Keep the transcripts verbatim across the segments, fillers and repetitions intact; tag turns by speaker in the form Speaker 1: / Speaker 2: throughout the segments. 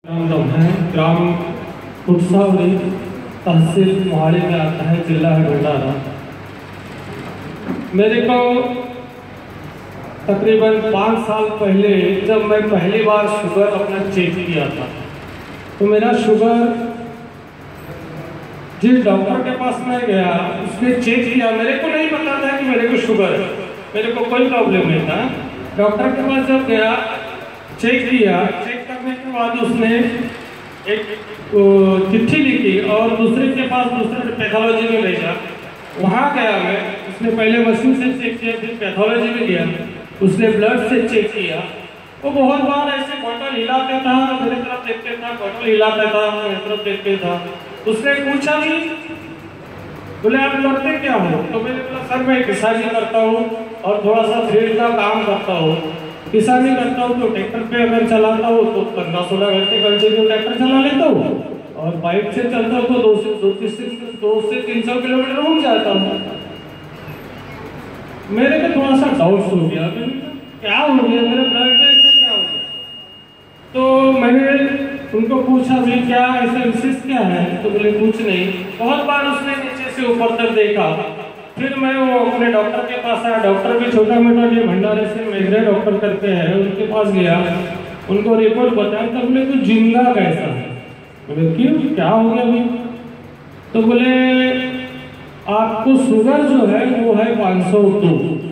Speaker 1: ग्राम है ग्राम कुटसावरी तहसील मोहाली में आता है, जिला है भंडारा। मेरे को तकरीबन पाँच साल पहले जब मैं पहली बार शुगर अपना चेक किया था, तो मेरा शुगर जिस डॉक्टर के पास मैं गया उसने चेक किया। मेरे को नहीं पता था कि मेरे को शुगर है, मेरे को कोई प्रॉब्लम नहीं था। डॉक्टर के पास जब गया, चेक किया, चेक करने के बाद उसने एक चिट्ठी लिखी और दूसरे के पास दूसरे पैथोलॉजी में भेजा। वहाँ गया मैं, उसने पहले मशीन से चेक किया, फिर पैथोलॉजी में गया, उसने ब्लड से चेक किया। वो बहुत बार ऐसे बोतल हिलाते था, मेरे तरफ देखते था, बोतल हिलाता था, मेरे तरफ देखते था। उसने पूछा नहीं, बोले आप करते क्या हो? तो मैंने बोला सर मैं किसानी करता हूँ और थोड़ा सा फील्ड का काम करता हूँ। किसानी करता हूँ तो ट्रैक्टर पे अगर चलाता हूँ तो पंद्रह सोलह घंटे कंटिन्यू ट्रैक्टर चला लेता हूँ, और बाइक से चलता हूँ तो दो से दो से दो से तीन सौ किलोमीटर रुक जाता हूँ। मेरे को थोड़ा सा डाउट हो गया, क्या हो गया मेरे ब्लड में, ऐसा क्या हो गया? तो मैंने उनको पूछा भी क्या ऐसा विशेष क्या है? तो बोले कुछ नहीं। बहुत बार उसने नीचे से ऊपर तक देखा। फिर मैं वो अपने डॉक्टर के पास आया। डॉक्टर भी छोटा मोटा ये भंडारे से मेघरे डॉक्टर करते हैं, उनके पास गया, उनको रिपोर्ट बताया। तो बोले तो जिंदा कैसा है? बोले क्यों, क्या हो गया भाई? तो बोले आपको शुगर जो है वो है पाँच सौ दो।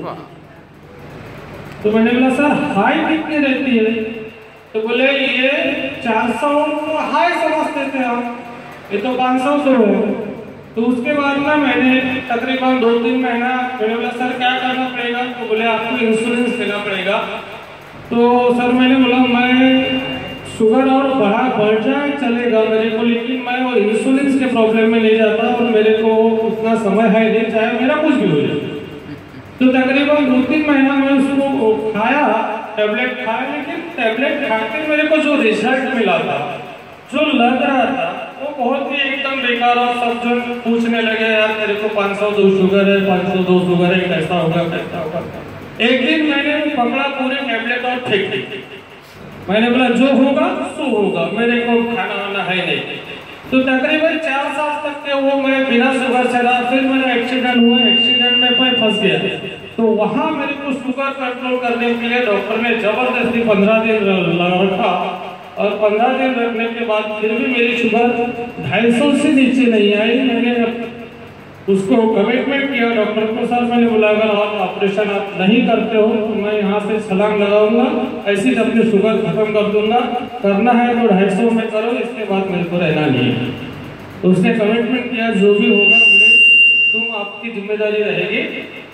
Speaker 1: तो मैंने बोला सर हाई कितनी रहती है? तो बोले ये चार सौ को हाई समझते थे हम, ये तो पाँच सौ दो है। तो उसके बाद ना मैंने तकरीबन दो तीन महीना मैंने बोला सर क्या करना पड़ेगा? तो बोले आपको इंश्योरेंस देना पड़ेगा। तो सर मैंने बोला मैं शुगर और बढ़ा बढ़ जाए चलेगा मेरे को, लेकिन मैं वो इंश्योरेंस के प्रॉब्लम में नहीं जाता और मेरे को उतना समय है नहीं, चाहे मेरा कुछ भी हो जाए। तो तकरीबन दो तीन महीना में उसको खाया, टैबलेट खाया, लेकिन टैबलेट खाते मेरे को जो रिजल्ट मिला था, जो लग रहा था, वो बहुत ही एकदम बेकार। और सब जन पूछने लगे यार मेरे को पाँच सौ दो शुगर है, पाँच सौ दो शुगर है, कैसा होगा कैसा होगा। एक दिन मैंने पकड़ा पूरे टैबलेट और फेंक दी। मैंने बोला जो होगा सो होगा, मेरे को खाना वाना है नहीं। तो तकरीबन चार साल तक के वो मैं बिना शुगर चला। फिर मेरा एक्सीडेंट हुआ, एक्सीडेंट में मैं फंस गया। तो वहाँ मेरे को शुगर कंट्रोल करने के लिए डॉक्टर ने जबरदस्ती पंद्रह दिन रखा, और पंद्रह दिन रखने के बाद फिर भी मेरी शुगर ढाई सौ से नीचे नहीं आई। मैंने उसको कमिटमेंट किया डॉक्टर को, सर मैंने बोला अगर आप ऑपरेशन आप नहीं करते हो तो मैं यहाँ से छलांग लगाऊंगा, ऐसी अपनी शुगर खत्म कर दूंगा, करना है तो ढाई सौ में करो, इसके बाद मेरे को रहना नहीं है। तो उसने कमिटमेंट किया जो भी होगा बोले तुम आपकी जिम्मेदारी रहेगी।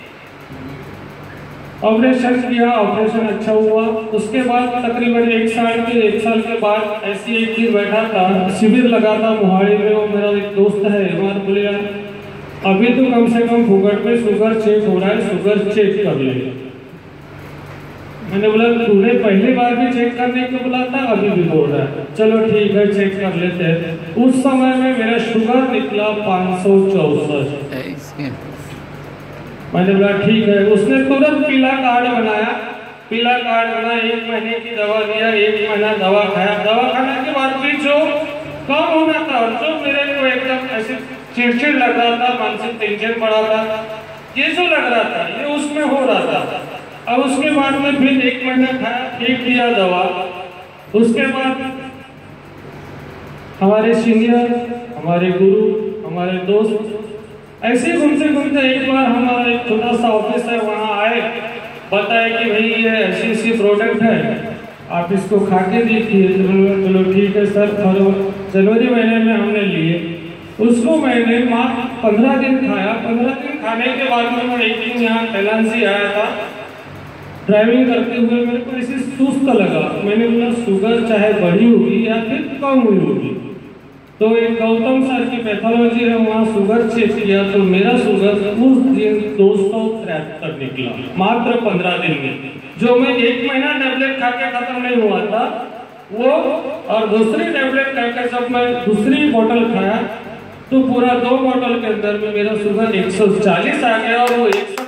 Speaker 1: ऑपरेशन किया, ऑपरेशन अच्छा हुआ। उसके बाद तकरीबन एक साल के एक साल के बाद ऐसी एक दिन बैठा था, शिविर लगा था मोहाली में। वो मेरा एक दोस्त है, हमारे बोले यार अभी तो कम से कम फुकट में शुगर चेक हो रहा है, शुगर चेक कर ले। मैंने बोला तूने पहली बार भी चेक करने को बोला था, अभी भी बोल रहा है, चलो ठीक है चेक कर लेते हैं। उस समय में मेरा शुगर निकला पाँच सौ चौसठ। मैंने बोला ठीक है। उसने तुरंत पीला कार्ड बनाया, पीला कार्ड बना, एक महीने की दवा दिया, एक महीना दवा खाया। दवा खाने के बाद भी जो कम होना था, जो मेरे को एकदम ऐसे चिड़चिड़ लग रहा था, मानसिक टेंशन पड़ा था, ये जो लग रहा था ये उसमें हो रहा था। अब उसके बाद में फिर एक महीना खाया, ठीक किया दवा। उसके बाद हमारे सीनियर, हमारे गुरु, हमारे दोस्त ऐसे घूमते घूमते एक बार हमारा एक छोटा सा ऑफिस है, वहाँ आए, बताए कि भाई ये ऐसी ऐसी प्रोडक्ट है, आप इसको खा के देखिए। चलो ठीक है सर। जनवरी महीने में हमने लिए, उसको मैंने मात्र पंद्रह दिन खाया। पंद्रह दिन खाने के बाद में मैं एक दिन यहाँ कैलान से आया था, ड्राइविंग करते हुए मेरे को ऐसे सुस्त लगा। मैंने बोला शुगर चाहे बढ़ी होगी या फिर कम हुई होगी। तो एक गौतम सर की पैथोलॉजी है, वहाँ शुगर चेक किया तो मेरा शुगर उस दिन दो सौ तिहत्तर निकला, मात्र पंद्रह दिन में। जो मैं एक महीना टैबलेट खा के खत्म नहीं हुआ था वो, और दूसरी टैबलेट खा के जब मैं दूसरी बोतल खाया तो पूरा दो बोतल के अंदर में मेरा शुगर एक सौ चालीस आ गया, और वो एक